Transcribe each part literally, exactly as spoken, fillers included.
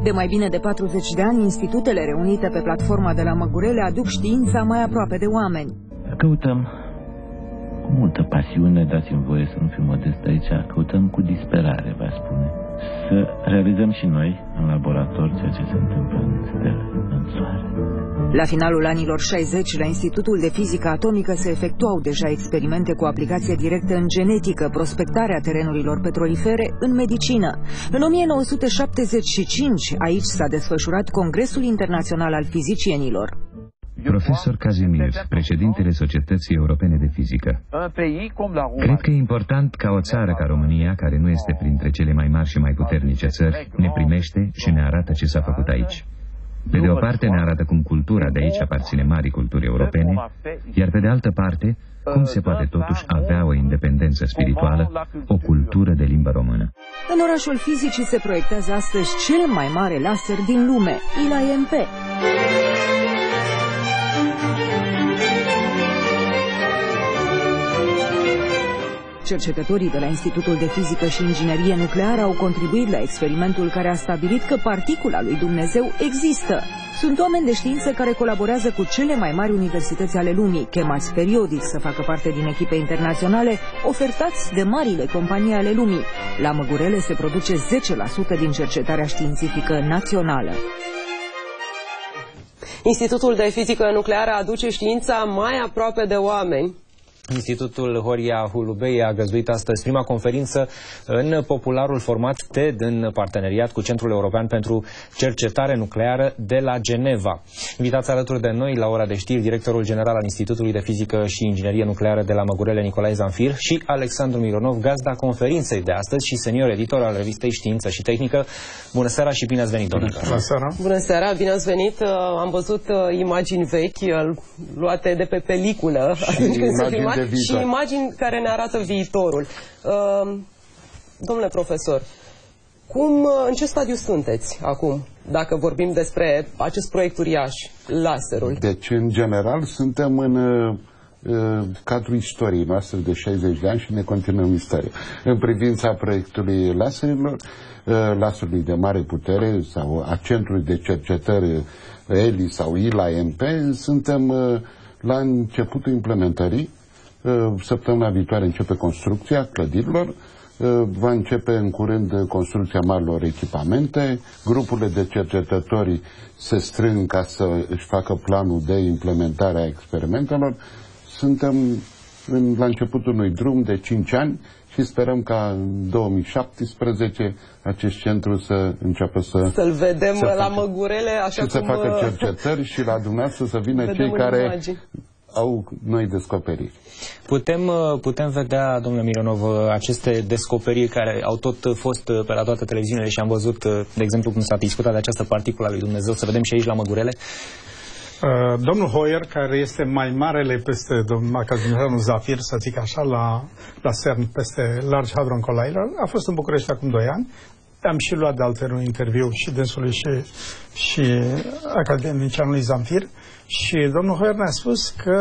De mai bine de patruzeci de ani, institutele reunite pe platforma de la Măgurele aduc știința mai aproape de oameni. Căutăm cu multă pasiune, dați-mi voie să nu fiu modest aici, căutăm cu disperare, vă spune, să realizăm și noi în laborator ceea ce se întâmplă în stele, în soare. La finalul anilor șaizeci, la Institutul de Fizică Atomică se efectuau deja experimente cu aplicație directă în genetică, prospectarea terenurilor petrolifere, în medicină. În o mie nouă sute șaptezeci și cinci, aici s-a desfășurat Congresul Internațional al Fizicienilor. Profesor Casimir, președintele Societății Europene de Fizică. Cred că e important ca o țară ca România, care nu este printre cele mai mari și mai puternice țări, ne primește și ne arată ce s-a făcut aici. Pe de o parte ne arată cum cultura de aici aparține marii culturi europene, iar pe de altă parte, cum se poate totuși avea o independență spirituală, o cultură de limbă română. În orașul fizicii se proiectează astăzi cel mai mare laser din lume, I L A M P. Cercetătorii de la Institutul de Fizică și Inginerie Nucleară au contribuit la experimentul care a stabilit că particula lui Dumnezeu există. Sunt oameni de știință care colaborează cu cele mai mari universități ale lumii, chemați periodic să facă parte din echipe internaționale, ofertați de marile companii ale lumii. La Măgurele se produce zece la sută din cercetarea științifică națională. Institutul de Fizică Nucleară aduce știința mai aproape de oameni. Institutul Horia Hulubei a găzduit astăzi prima conferință în popularul format TED în parteneriat cu Centrul European pentru Cercetare Nucleară de la Geneva. Invitați alături de noi la ora de știri directorul general al Institutului de Fizică și Inginerie Nucleară de la Măgurele, Nicolae Zamfir, și Alexandru Mironov, gazda conferinței de astăzi și senior editor al revistei Știință și Tehnică. Bună seara și bine ați venit, domnule. Bună seara. Bună seara, bine ați venit. Am văzut imagini vechi luate de pe peliculă atunci când se filma și imagini care ne arată viitorul. Uh, domnule profesor, cum, în ce stadiu sunteți acum, dacă vorbim despre acest proiect uriaș, laserul? Deci, în general, suntem în uh, cadrul istoriei noastre de șaizeci de ani și ne continuăm istoria. În privința proiectului laserilor, uh, laserului de mare putere sau a Centrului de Cercetări E L I sau I L A M P, suntem uh, la începutul implementării. Săptămâna viitoare începe construcția clădirilor, va începe în curând construcția marilor echipamente, grupurile de cercetători se strâng ca să își facă planul de implementare a experimentelor. Suntem în, la începutul unui drum de cinci ani și sperăm ca în două mii șaptesprezece acest centru să înceapă să... Să-l vedem să la facă, Măgurele, așa cum... să facă cercetări și la dumneavoastră să vină cei care... Imagini. Au noi descoperiri. Putem, putem vedea, domnule Mironov, aceste descoperiri care au tot fost pe la toate televiziunile și am văzut, de exemplu, cum s-a discutat de această particulă a lui Dumnezeu, să vedem și aici la Măgurele? Uh, domnul Hoyer, care este mai marele peste domnul academicianul Zafir, să zic așa, la, la CERN, peste Large Hadron Collider, a fost în București acum doi ani. Am și luat de altfel un interviu și dânsului și, și academicianului Zamfir. Și domnul Hoyer ne-a spus că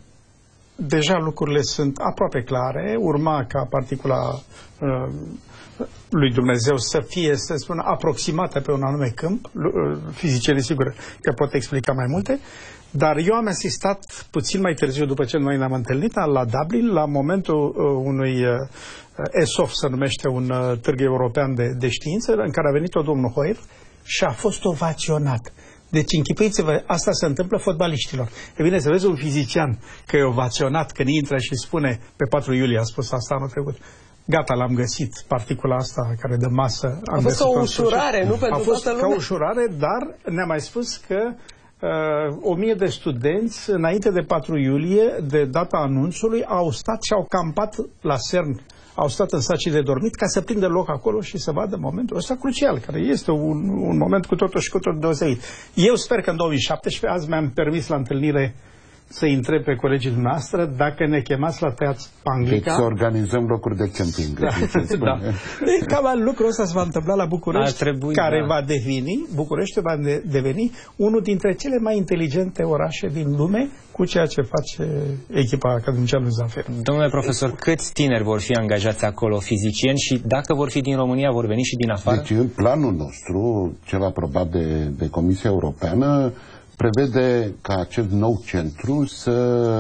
deja lucrurile sunt aproape clare, urma ca particula uh, lui Dumnezeu să fie, să spună, aproximată pe un anume câmp. Uh, fizicienii, sigur, că pot explica mai multe, dar eu am asistat puțin mai târziu, după ce noi ne-am întâlnit la Dublin, la momentul uh, unui uh, E S O F, se numește un uh, târg european de, de știință, în care a venit-o domnul Hoyer și a fost ovaționat. Deci închipuiți-vă, asta se întâmplă fotbaliștilor. E bine, să vezi un fizician că e ovaționat când intră și spune, pe patru iulie a spus asta anul trecut, gata, l-am găsit, particula asta care dă masă. A fost o ușurare, nu pentru toată lumea? A fost ca ușurare, dar ne-a mai spus că uh, o mie de studenți, înainte de patru iulie, de data anunțului, au stat și au campat la CERN, au stat în sacii de dormit ca să prindă loc acolo și să vadă momentul ăsta crucial, care este un, un moment cu totul și cu totul deosebit. Eu sper că în două mii șaptesprezece, azi mi-am permis la întâlnire să întreb pe colegii dumneavoastră dacă ne chemați la Teatru Panglica. Deci să organizăm locuri de camping. Da, da. Cam lucrul ăsta se va întâmpla la București, trebui, care da. va deveni, București va de, deveni unul dintre cele mai inteligente orașe din lume cu ceea ce face echipa academiciană Zafir. Domnule profesor, câți tineri vor fi angajați acolo, fizicieni, și dacă vor fi din România, vor veni și din afară? Deci în planul nostru, cel aprobat de, de Comisia Europeană, prevede ca acest nou centru să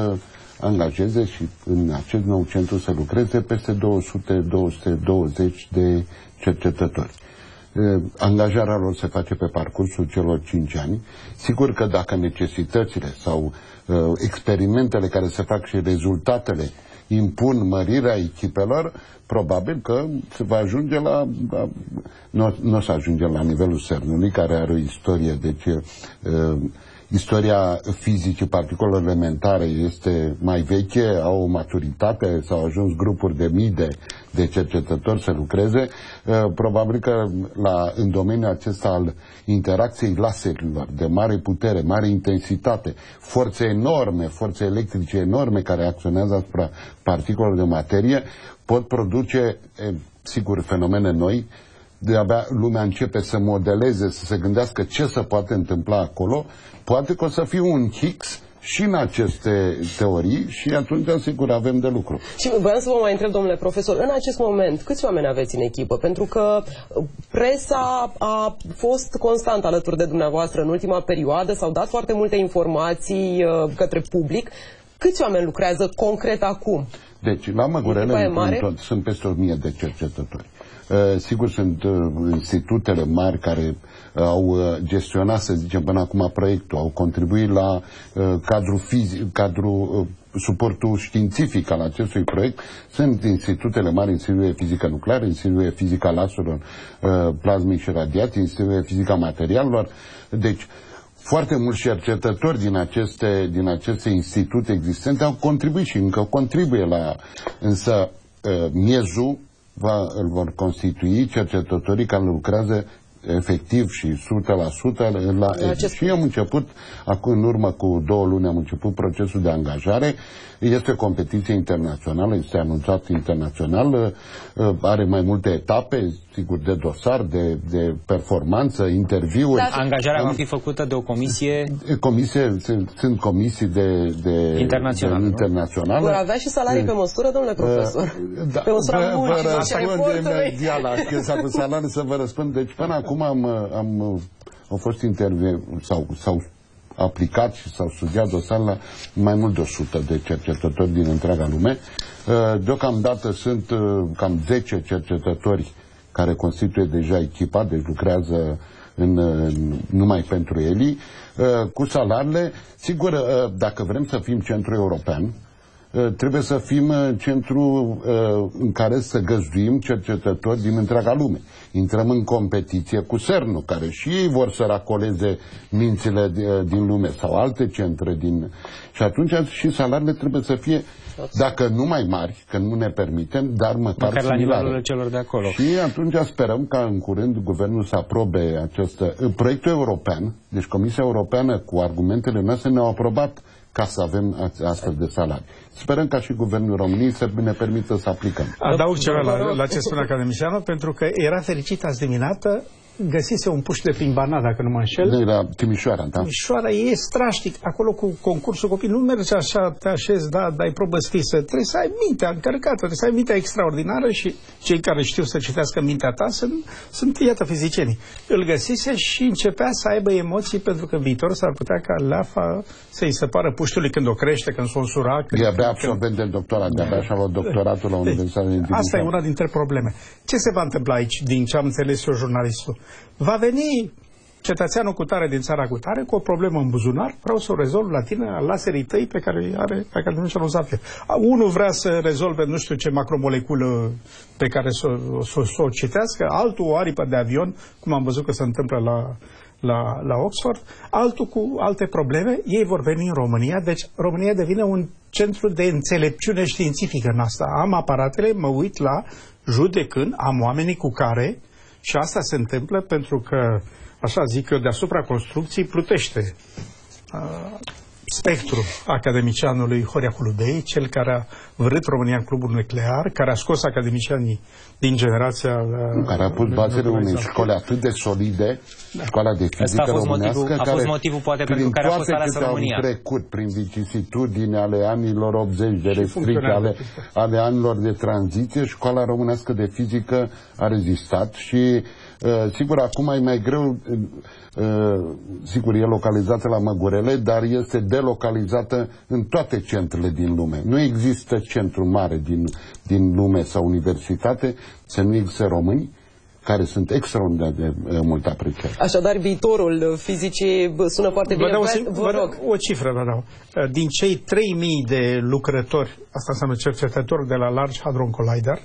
angajeze și în acest nou centru să lucreze peste două sute - două sute douăzeci de cercetători. Angajarea lor se face pe parcursul celor cinci ani. Sigur că dacă necesitățile sau uh, experimentele care se fac și rezultatele impun mărirea echipelor, probabil că se va ajunge la... la nu, nu o să ajungem la nivelul CERN-ului, care are o istorie, deci uh, istoria fizicii particulelor elementare este mai veche, au o maturitate, s-au ajuns grupuri de mii de, de cercetători să lucreze. Uh, probabil că la, în domeniul acesta al interacției laserilor de mare putere, mare intensitate, forțe enorme, forțe electrice enorme care acționează asupra particulelor de materie, pot produce, e, sigur, fenomene noi. De-abia lumea începe să modeleze, să se gândească ce se poate întâmpla acolo. Poate că o să fie un Higgs și în aceste teorii și atunci, sigur, avem de lucru. Și voiam să vă mai întreb, domnule profesor, în acest moment, câți oameni aveți în echipă? Pentru că presa a fost constant alături de dumneavoastră în ultima perioadă, s-au dat foarte multe informații uh, către public. Câți oameni lucrează concret acum? Deci, la Măgurele, în, în tot, sunt peste o mie de cercetători. Uh, sigur, sunt uh, institutele mari care uh, au uh, gestionat, să zicem, până acum proiectul, au contribuit la uh, cadrul, fizic, cadrul uh, suportul științific al acestui proiect. Sunt institutele mari, Institutul de Fizică Nucleară, Institutul de Fizică Laserelor, uh, Plasmic și Radiații, Institutul de Fizică Materialelor. Deci, foarte mulți cercetători din aceste, din aceste institute existente au contribuit și încă contribuie la... Însă, uh, miezul Va, îl vor constitui cercetătorii care lucrează efectiv și o sută la sută la acest... Și am început, acum în urmă cu două luni am început procesul de angajare. Este o competiție internațională, este anunțat internațional, are mai multe etape, sigur, de dosar, de, de performanță, interviuri. Dar angajarea va fi făcută de o comisie? Comisie, sunt, sunt comisii de, de internaționale. internaționale. Vor avea și salarii pe măsură, domnule profesor? Da, pe măsura muncii și a efortului. Diala, că s-a cu salarii să vă răspund. Deci până acum am, am, au fost interviu sau, sau aplicat și s-au studiat dosar la mai mult de o sută de cercetători din întreaga lume. Deocamdată sunt cam zece cercetători care constituie deja echipa, deci lucrează în, numai pentru ei, cu salariile. Sigur, dacă vrem să fim centru european, trebuie să fim centru în care să găzduim cercetători din întreaga lume. Intrăm în competiție cu CERN-ul, care și ei vor să racoleze mințile din lume sau alte centre din... Și atunci și salariile trebuie să fie, dacă nu mai mari, că nu ne permitem, dar măcar, măcar la nivelul celor de acolo. Și atunci sperăm ca în curând guvernul să aprobe acest proiectul european. Deci Comisia Europeană, cu argumentele noastre, ne-au aprobat ca să avem astfel de salarii. Sperăm ca și Guvernul României să ne permită să aplicăm. Adaug ceva la, la ce spune academicianul, pentru că era fericit azi dimineață, găsise un puș de prin Banat, dacă nu mă înșel. De la Timișoara, da. Timișoara e strașnic. Acolo cu concursul copii nu merge așa, te așezi, da, dai probă scrisă. Trebuie să ai mintea încărcată, trebuie să ai mintea extraordinară și cei care știu să citească mintea ta sunt, sunt iată, fizicienii. Îl găsise și începea să aibă emoții, pentru că în viitor s-ar putea ca leafa să-i se pară puștului când o crește, când s-o însura. E abia absolvent de doctorat, de abia și-a luat doctoratul la Universitatea din Timișoara. Asta e una dintre probleme. Ce se va întâmpla aici, din ce am înțeles eu, jurnalistul? Va veni cetățeanul cu tare din țara cu tare cu o problemă în buzunar, vreau să o rezolv la tine, la laserii tăi pe care are, pe care nu și-l Zafir. Unul vrea să rezolve nu știu ce macromoleculă pe care să o, să o citească, altul o aripă de avion, cum am văzut că se întâmplă la, la, la Oxford, altul cu alte probleme. Ei vor veni în România, deci România devine un centru de înțelepciune științifică în asta. Am aparatele, mă uit la judecând, am oamenii cu care. Și asta se întâmplă pentru că, așa zic eu, deasupra construcției plutește. spectru academicianului Horia Hulubei, cel care a vrut România în clubul nuclear, care a scos academicianii din generația... Care a pus bazele unei școli atât de solide, da. Școala de fizică românească, motivul, a fost motivul poate pentru care a fost aleasă România. Au trecut prin vicisitudini ale anilor optzeci de restricții, ale, ale anilor de tranziție, școala românească de fizică a rezistat și uh, sigur acum e mai greu, uh, sigur e localizată la Măgurele, dar este delocalizată în toate centrele din lume. Nu există centru mare din, din lume sau universitate să nu există români care sunt extraordinar de uh, mult apreciați. Așadar, viitorul fizicii sună foarte bine. Vă dau, vă rog. O cifră, vă dau. Din cei trei mii de lucrători, asta înseamnă cercetători de la Large Hadron Collider,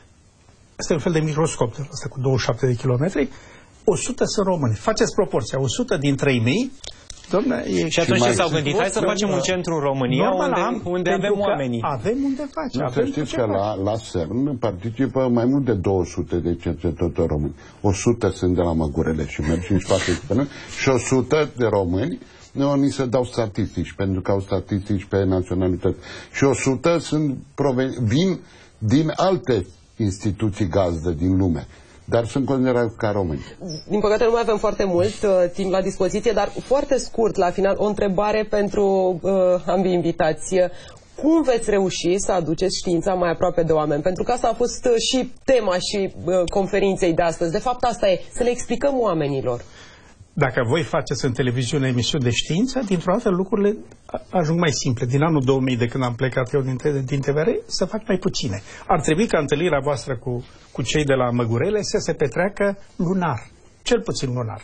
asta e un fel de microscop, asta cu douăzeci și șapte de kilometri, o sută sunt români. Faceți proporția, o sută din trei mii. Doamne, e... Și atunci ce s-au gândit? Hai să facem un centru în România normal, unde, am, unde avem oamenii. Avem unde face. Nu, avem să știți că la, la CERN participă mai mult de două sute de cercetători români. o sută sunt de la Măgurele și merg și în spate și o sută de români. Nu, ni se dau statistici, pentru că au statistici pe naționalitate. Și o sută sunt vin din alte instituții gazdă din lume. Dar sunt considerați ca români. Din păcate nu mai avem foarte mult uh, timp la dispoziție, dar foarte scurt, la final, o întrebare pentru uh, ambii invitați. Cum veți reuși să aduceți știința mai aproape de oameni? Pentru că asta a fost uh, și tema și uh, conferinței de astăzi. De fapt, asta e, să le explicăm oamenilor. Dacă voi faceți în televiziune emisiuni de știință, dintr-o dată lucrurile ajung mai simple. Din anul două mii, de când am plecat eu din, din T V R, să fac mai puține. Ar trebui ca întâlnirea voastră cu, cu cei de la Măgurele să se petreacă lunar. Cel puțin lunar.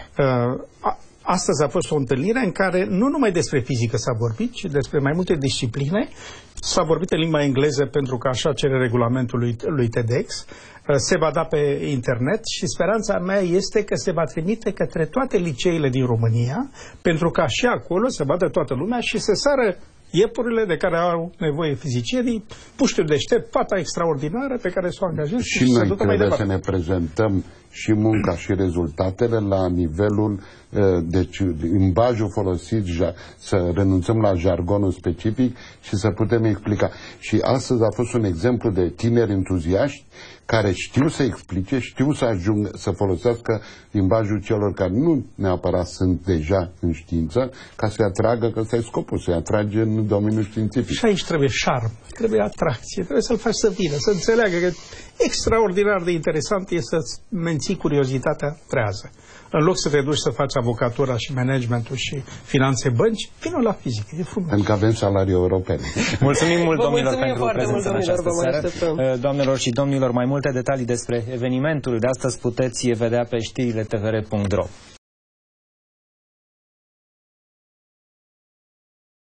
Uh, a, astăzi a fost o întâlnire în care nu numai despre fizică s-a vorbit, ci despre mai multe discipline. S-a vorbit în limba engleză pentru că așa cere regulamentul lui, lui TEDx. Se va da pe internet și speranța mea este că se va trimite către toate liceele din România, pentru ca și acolo să vadă toată lumea și să sară iepurile de care au nevoie fizicienii, puștiuri deștept, fata extraordinară pe care s-o angajăm și, și noi să trebuie să ne prezentăm și munca și rezultatele la nivelul, deci limbajul folosit, să renunțăm la jargonul specific și să putem explica. Și astăzi a fost un exemplu de tineri entuziaști care știu să explice, știu să ajungă să folosească limbajul celor care nu neapărat sunt deja în știință, ca să-i atragă, că ăsta e scopul, să-i atrage în domeniul științific. Și aici trebuie șarm, trebuie atracție, trebuie să-l faci să vină, să înțeleagă că extraordinar de interesant e să-ți menții curiozitatea trează. În loc să te duci să faci avocatura și managementul și finanțe bănci, vină la fizică, e frumos. Pentru că avem salarii europene. Mulțumim mult, Vă domnilor, mulțumim pentru prezența în această seară. Doamnelor și domnilor, mai multe detalii despre evenimentul de astăzi puteți vedea pe știrile T V R punct ro.